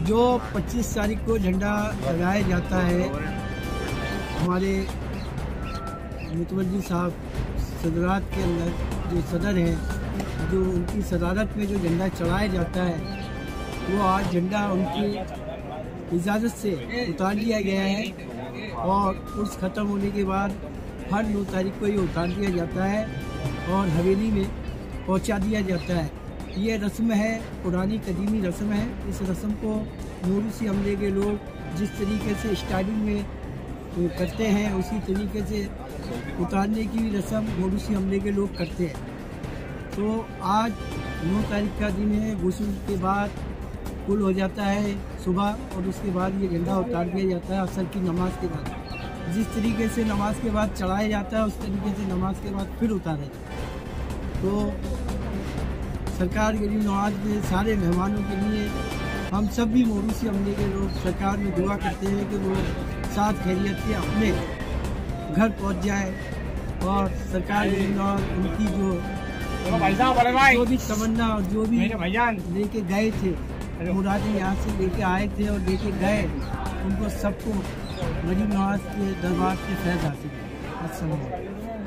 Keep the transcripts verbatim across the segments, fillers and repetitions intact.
जो पच्चीस तारीख को झंडा लगाया जाता है, हमारे मुतवल्ली साहब सदरात के अंदर जो सदर हैं, जो उनकी सदारत में जो झंडा चढ़ाया जाता है, वो आज झंडा उनकी इजाज़त से उतार लिया गया है और उर्स ख़त्म होने के बाद हर नौ तारीख को ये उतार दिया जाता है और हवेली में पहुंचा दिया जाता है। ये रस्म है, पुरानी कदीमी रस्म है। इस रस्म को मोरूसी हमले के लोग जिस तरीके से स्टार्टिंग में करते हैं, उसी तरीके से उतारने की भी रस्म मोरूसी हमले के लोग करते हैं। तो आज नौ तारीख का दिन है। गुस्ल के बाद कुल हो जाता है सुबह और उसके बाद ये झंडा उतार दिया जाता है असर की नमाज के बाद। जिस तरीके से नमाज के बाद चढ़ाया जाता है, उस तरीके से नमाज के बाद फिर उतारा जाता है। तो सरकार गरीब नवाज में सारे मेहमानों के लिए हम सब भी मोरूसी हमले के लोग सरकार में दुआ करते हैं कि वो साथ खैरियत के अपने घर पहुंच जाए और सरकार गरीब नवाज उनकी जो जो भी तमन्ना और जो भी लेके गए थे, मुरादें यहाँ से लेके आए थे और लेके गए, उनको सबको गरीब नवाज के दरबार से फैज़ हासिल है। अस्सलाम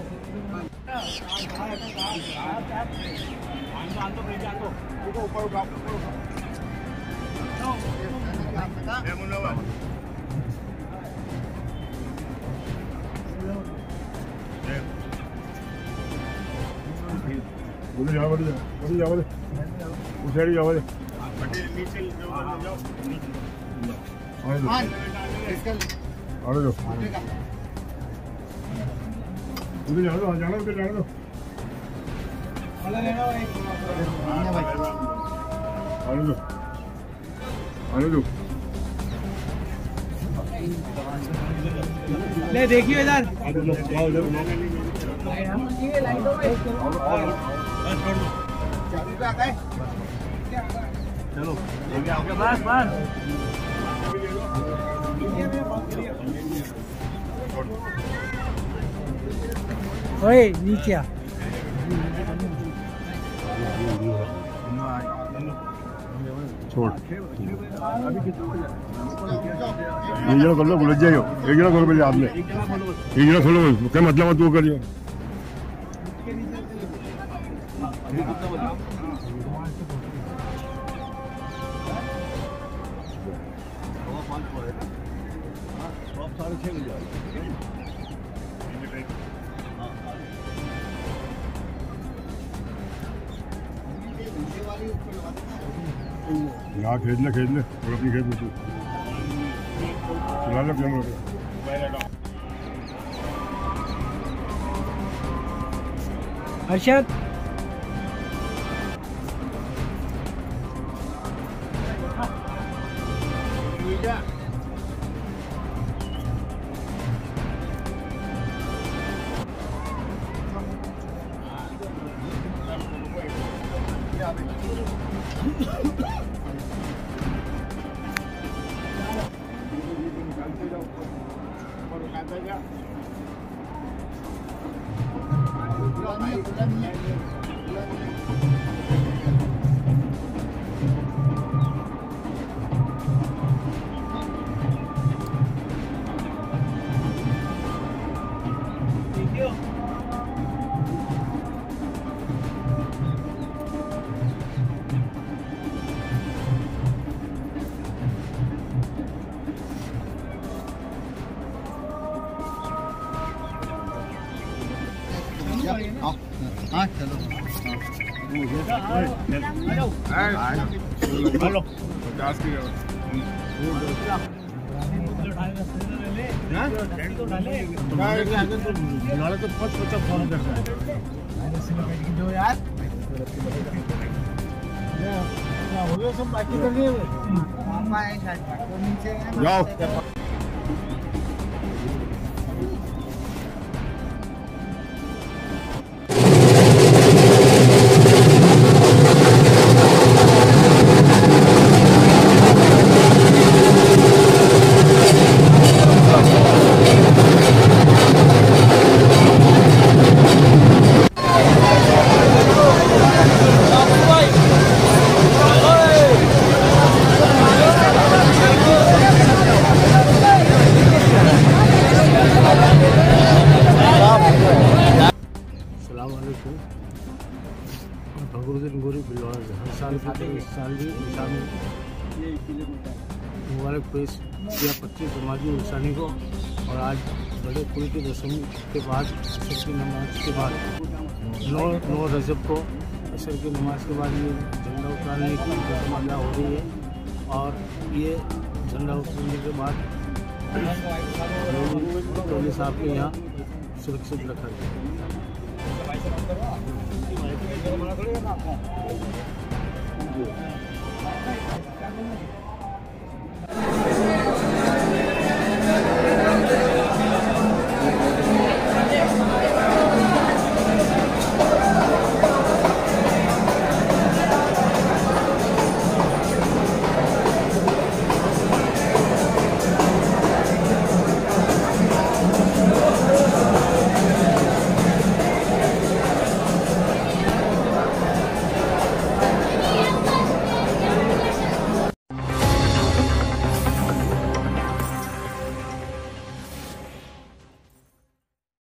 उधर जाओ, उधर उधर जाओ, उस साइड जाओ, उधर अरे दो उधर जाओ, जाना उधर जाना दो, अरे दो अरे दो ले देखिए इधर चलो बस बस ओए नीचे आ। छोड़ एक जरा कर लो, लग जाएगा। एक जरा करो पहले आपने, एक जरा खोलो, क्या मतलब है तू करिए। यहाँ खेद ले खेद ले और अपनी खेद में चला लो कैमरा। अर्शद हाँ चलो पचास की तो पच पचास फोन करता है जो यार हो गया सब बाकी कर दिए जाओ। मुबारक पेश किया पच्चीस जमाती इंसानी को। और आज बड़े कुल की दशमी के बाद असर की नमाज के बाद नौ नौ रजब को असर की नमाज के बाद ये झंडा उतारने की रस्म अदा हो रही है। और ये झंडा उतारने के बाद टोली साहब के यहाँ सुरक्षित रखा गया।